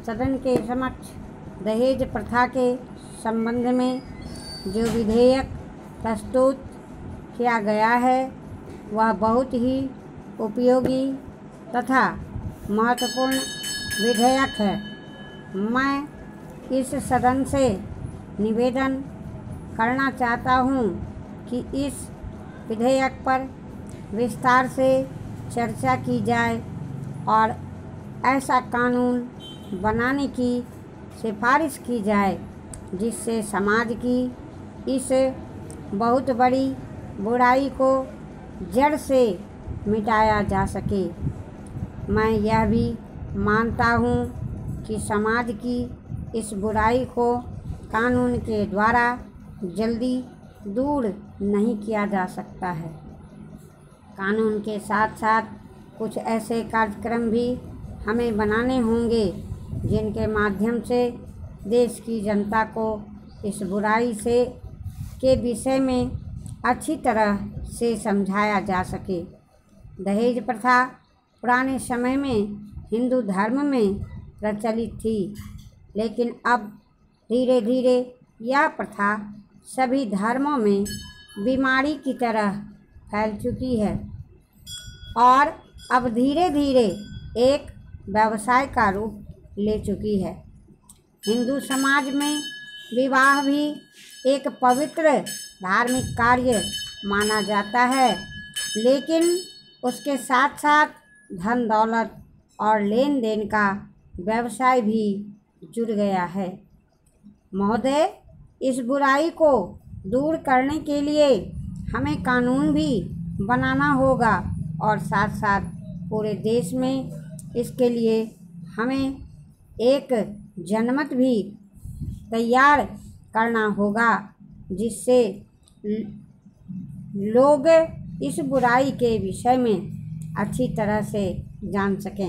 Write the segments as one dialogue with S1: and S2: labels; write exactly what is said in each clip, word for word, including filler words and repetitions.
S1: सदन के समक्ष दहेज प्रथा के संबंध में जो विधेयक प्रस्तुत किया गया है वह बहुत ही उपयोगी तथा महत्वपूर्ण विधेयक है। मैं इस सदन से निवेदन करना चाहता हूँ कि इस विधेयक पर विस्तार से चर्चा की जाए और ऐसा कानून बनाने की सिफारिश की जाए जिससे समाज की इस बहुत बड़ी बुराई को जड़ से मिटाया जा सके। मैं यह भी मानता हूँ कि समाज की इस बुराई को कानून के द्वारा जल्दी दूर नहीं किया जा सकता है। कानून के साथ साथ कुछ ऐसे कार्यक्रम भी हमें बनाने होंगे जिनके माध्यम से देश की जनता को इस बुराई से के विषय में अच्छी तरह से समझाया जा सके। दहेज प्रथा पुराने समय में हिंदू धर्म में प्रचलित थी, लेकिन अब धीरे धीरे यह प्रथा सभी धर्मों में बीमारी की तरह फैल चुकी है और अब धीरे धीरे एक व्यवसाय का रूप ले चुकी है। हिंदू समाज में विवाह भी एक पवित्र धार्मिक कार्य माना जाता है, लेकिन उसके साथ साथ धन दौलत और लेन देन का व्यवसाय भी जुड़ गया है। महोदय, इस बुराई को दूर करने के लिए हमें कानून भी बनाना होगा और साथ साथ पूरे देश में इसके लिए हमें एक जनमत भी तैयार करना होगा जिससे लोग इस बुराई के विषय में अच्छी तरह से जान सकें।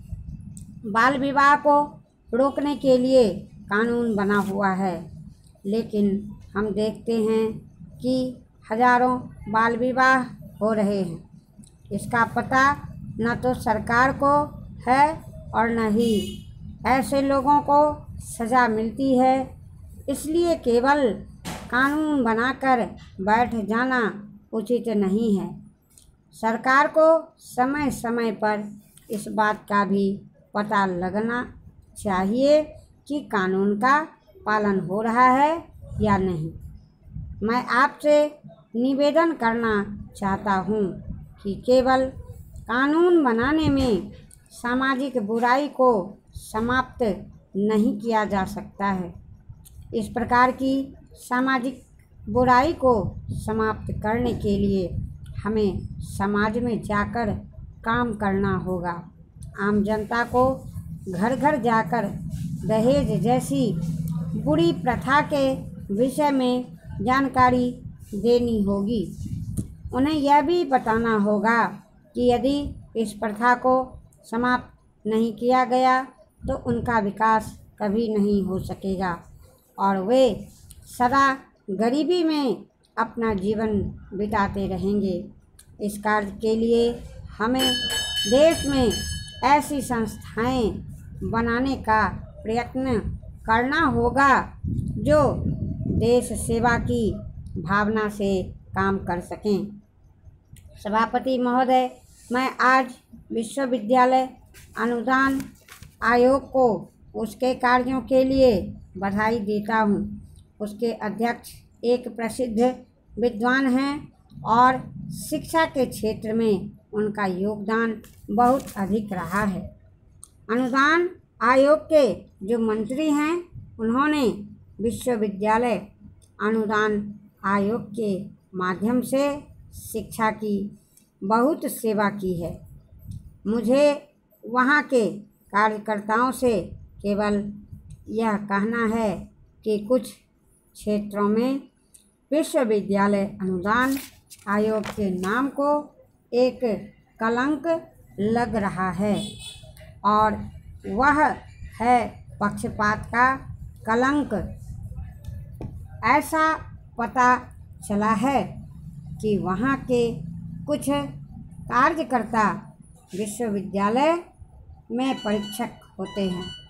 S1: बाल विवाह को रोकने के लिए कानून बना हुआ है, लेकिन हम देखते हैं कि हजारों बाल विवाह हो रहे हैं। इसका पता न तो सरकार को है और न ही ऐसे लोगों को सज़ा मिलती है। इसलिए केवल कानून बनाकर बैठ जाना उचित नहीं है। सरकार को समय समय पर इस बात का भी पता लगना चाहिए कि कानून का पालन हो रहा है या नहीं। मैं आपसे निवेदन करना चाहता हूँ कि केवल कानून बनाने में सामाजिक बुराई को समाप्त नहीं किया जा सकता है। इस प्रकार की सामाजिक बुराई को समाप्त करने के लिए हमें समाज में जाकर काम करना होगा। आम जनता को घर घर जाकर दहेज जैसी बुरी प्रथा के विषय में जानकारी देनी होगी। उन्हें यह भी बताना होगा कि यदि इस प्रथा को समाप्त नहीं किया गया तो उनका विकास कभी नहीं हो सकेगा और वे सदा गरीबी में अपना जीवन बिताते रहेंगे। इस कार्य के लिए हमें देश में ऐसी संस्थाएं बनाने का प्रयत्न करना होगा जो देश सेवा की भावना से काम कर सकें। सभापति महोदय, मैं आज विश्वविद्यालय अनुदान आयोग को उसके कार्यों के लिए बधाई देता हूँ। उसके अध्यक्ष एक प्रसिद्ध विद्वान हैं और शिक्षा के क्षेत्र में उनका योगदान बहुत अधिक रहा है। अनुदान आयोग के जो मंत्री हैं उन्होंने विश्वविद्यालय अनुदान आयोग के माध्यम से शिक्षा की बहुत सेवा की है। मुझे वहाँ के कार्यकर्ताओं से केवल यह कहना है कि कुछ क्षेत्रों में विश्वविद्यालय अनुदान आयोग के नाम को एक कलंक लग रहा है और वह है पक्षपात का कलंक। ऐसा पता चला है कि वहाँ के कुछ कार्यकर्ता विश्वविद्यालय में परीक्षक होते हैं